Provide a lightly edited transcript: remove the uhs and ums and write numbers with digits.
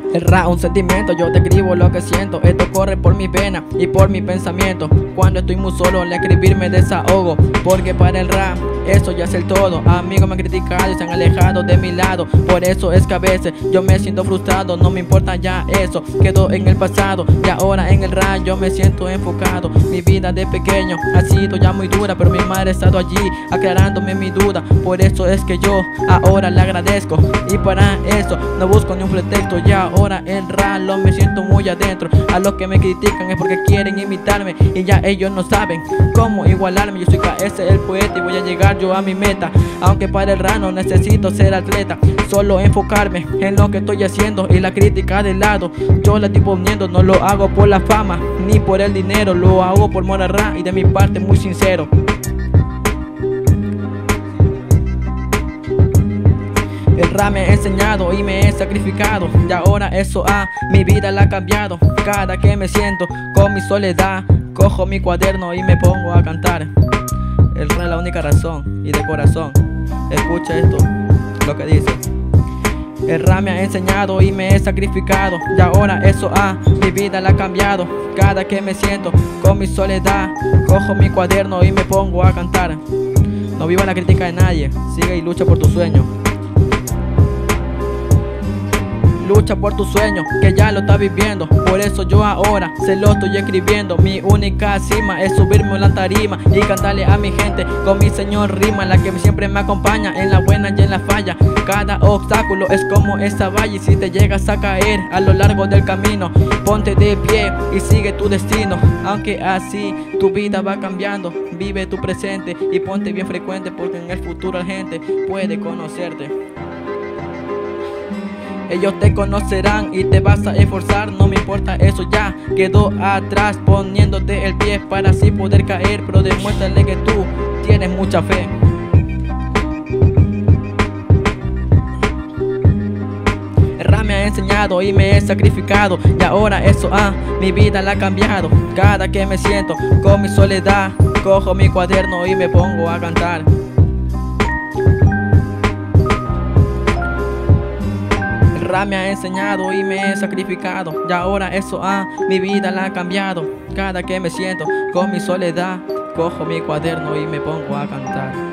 El rap, un sentimiento, yo te escribo lo que siento. Esto corre por mis venas y por mi pensamiento. Cuando estoy muy solo, al escribir me desahogo. Porque para el rap, eso ya es el todo. Amigos me han criticado y se han alejado de mi lado. Por eso es que a veces yo me siento frustrado. No me importa ya eso, quedó en el pasado. Y ahora en el rap yo me siento enfocado. Mi vida de pequeño ha sido ya muy dura, pero mi madre ha estado allí aclarándome mi duda. Por eso es que yo ahora le agradezco. Y para eso no busco ni un pretexto. Ya ahora el rap lo me siento muy adentro. A los que me critican es porque quieren imitarme y ya ellos no saben cómo igualarme. Yo soy KS el poeta y voy a llegar yo a mi meta. Aunque para el rap no necesito ser atleta, solo enfocarme en lo que estoy haciendo y la crítica de lado yo la estoy poniendo. No lo hago por la fama ni por el dinero, lo hago por amor al rap y de mi parte muy sincero. El rap me ha enseñado y me he sacrificado, y ahora eso mi vida la ha cambiado. Cada que me siento con mi soledad, cojo mi cuaderno y me pongo a cantar. El rap es la única razón y de corazón. Escucha esto, lo que dice. El rap me ha enseñado y me he sacrificado, y ahora eso mi vida la ha cambiado. Cada que me siento con mi soledad, cojo mi cuaderno y me pongo a cantar. No viva la crítica de nadie, sigue y lucha por tu sueño. Lucha por tu sueño, que ya lo estás viviendo. Por eso yo ahora se lo estoy escribiendo. Mi única cima es subirme a la tarima y cantarle a mi gente con mi señor rima, la que siempre me acompaña en la buena y en la falla. Cada obstáculo es como esa valla, y si te llegas a caer a lo largo del camino, ponte de pie y sigue tu destino. Aunque así tu vida va cambiando, vive tu presente y ponte bien frecuente, porque en el futuro la gente puede conocerte. Ellos te conocerán y te vas a esforzar, no me importa, eso ya quedó atrás. Poniéndote el pie para así poder caer, pero demuéstrale que tú tienes mucha fe. El rap me ha enseñado y me he sacrificado, y ahora eso mi vida la ha cambiado. Cada que me siento con mi soledad, cojo mi cuaderno y me pongo a cantar. El rap me ha enseñado y me he sacrificado, y ahora eso mi vida la ha cambiado. Cada que me siento con mi soledad, cojo mi cuaderno y me pongo a cantar.